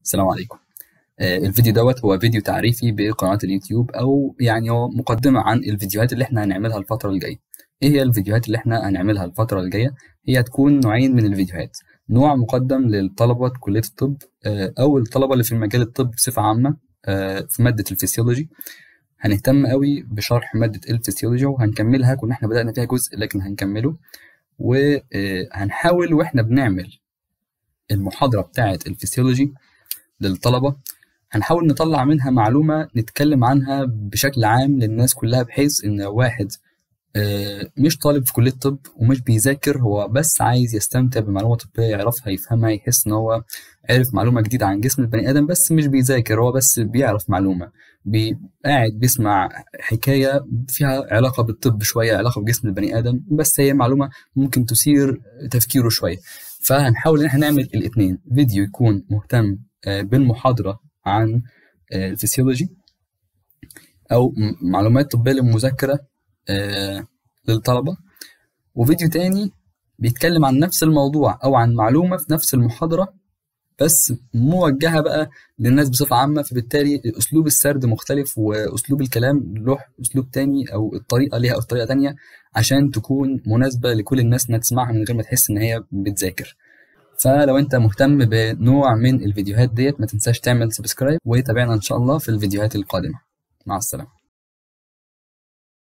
السلام عليكم. الفيديو دوت هو فيديو تعريفي بقناة اليوتيوب، أو يعني هو مقدمة عن الفيديوهات اللي احنا هنعملها الفترة الجاية. ايه هي الفيديوهات اللي احنا هنعملها الفترة الجاية؟ هي هتكون نوعين من الفيديوهات. نوع مقدم للطلبة كلية الطب، أو الطلبة اللي في مجال الطب بصفة عامة، في مادة الفسيولوجي. هنهتم قوي بشرح مادة الفسيولوجي وهنكملها. كنا احنا بدأنا فيها جزء لكن هنكمله، وهنحاول واحنا بنعمل المحاضرة بتاعة الفسيولوجي للطلبة هنحاول نطلع منها معلومة نتكلم عنها بشكل عام للناس كلها، بحيث إن واحد مش طالب في كلية طب ومش بيذاكر، هو بس عايز يستمتع بمعلومة طبية يعرفها يفهمها، يحس إن هو عرف معلومة جديدة عن جسم البني آدم، بس مش بيذاكر، هو بس بيعرف معلومة، قاعد بيسمع حكاية فيها علاقة بالطب شوية، علاقة بجسم البني آدم، بس هي معلومة ممكن تثير تفكيره شوية. فهنحاول إن احنا نعمل الاتنين، فيديو يكون مهتم بالمحاضرة عن الفسيولوجي أو معلومات طبية للمذاكرة للطلبة، وفيديو تاني بيتكلم عن نفس الموضوع أو عن معلومة في نفس المحاضرة بس موجهة بقى للناس بصفة عامة، فبالتالي أسلوب السرد مختلف وأسلوب الكلام له أسلوب تاني، أو الطريقة ليها طريقة تانية عشان تكون مناسبة لكل الناس إنها تسمعها من غير ما تحس إن هي بتذاكر. فلو انت مهتم بنوع من الفيديوهات ديت ما تنساش تعمل سبسكرايب، وتابعنا ان شاء الله في الفيديوهات القادمة. مع السلامة.